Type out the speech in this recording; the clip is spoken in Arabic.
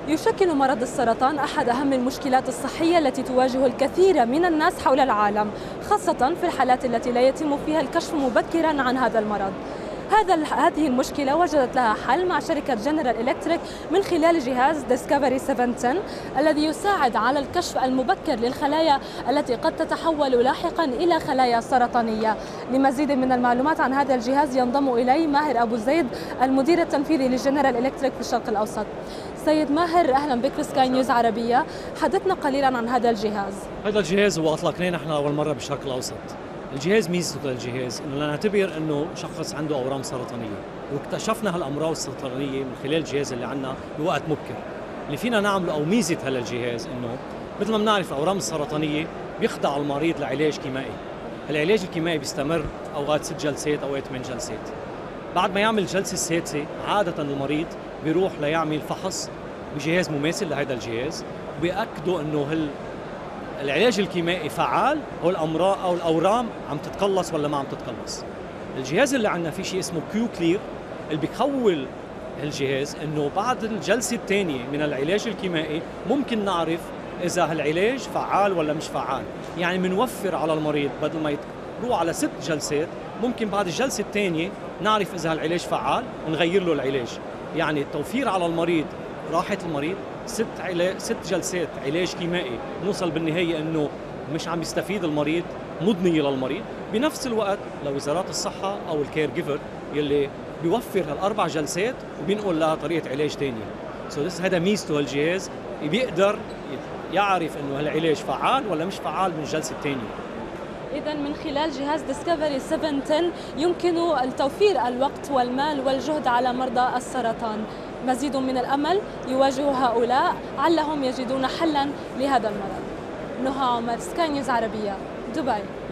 يشكل مرض السرطان أحد أهم المشكلات الصحية التي تواجه الكثير من الناس حول العالم، خاصة في الحالات التي لا يتم فيها الكشف مبكرا عن هذا المرض. هذه المشكلة وجدت لها حل مع شركة جنرال إلكتريك من خلال جهاز ديسكفري 710 الذي يساعد على الكشف المبكر للخلايا التي قد تتحول لاحقا إلى خلايا سرطانية. لمزيد من المعلومات عن هذا الجهاز ينضم إلي ماهر أبو زيد المدير التنفيذي لجنرال إلكتريك في الشرق الأوسط. سيد ماهر، أهلا بك في سكاي نيوز عربية. حدثنا قليلا عن هذا الجهاز. هذا الجهاز هو أطلقناه نحن أول مرة بالشرق الأوسط. الجهاز ميزته للجهاز انه نعتبر انه شخص عنده اورام سرطانيه، واكتشفنا هالامراض السرطانيه من خلال الجهاز اللي عندنا بوقت مبكر. اللي فينا نعمله او ميزه هذا الجهاز انه مثل ما بنعرف الاورام السرطانيه بيخضع المريض لعلاج كيمائي. العلاج الكيمائي بيستمر اوقات 6 جلسات اوقات 8 جلسات. بعد ما يعمل الجلسه السادسه عاده المريض بيروح ليعمل فحص بجهاز مماثل لهذا الجهاز، وبيأكدوا انه العلاج الكيمائي فعال او الامراض او الاورام عم تتقلص ولا ما عم تتقلص. الجهاز اللي عندنا في شيء اسمه كيو كلير اللي بيخول الجهاز انه بعد الجلسه الثانيه من العلاج الكيمائي ممكن نعرف اذا هالعلاج فعال ولا مش فعال. يعني بنوفر على المريض بدل ما يروح على 6 جلسات ممكن بعد الجلسه الثانيه نعرف اذا هالعلاج فعال ونغير له العلاج. يعني التوفير على المريض، راحه المريض، 6 جلسات علاج كيمائي نوصل بالنهاية أنه مش عم يستفيد المريض، مضنية للمريض. بنفس الوقت لوزارات الصحة أو الكير جيفر يلي بيوفر هالأربع جلسات وبينقل لها طريقة علاج تانية. هذا ميزته هالجهاز، بيقدر يعرف أنه هالعلاج فعال ولا مش فعال من الجلسة الثانية. إذا من خلال جهاز ديسكفري 710 يمكن التوفير الوقت والمال والجهد على مرضى السرطان. مزيد من الأمل يواجه هؤلاء علهم يجدون حلا لهذا المرض. نهى عمر، سكاي نيوز عربية، دبي.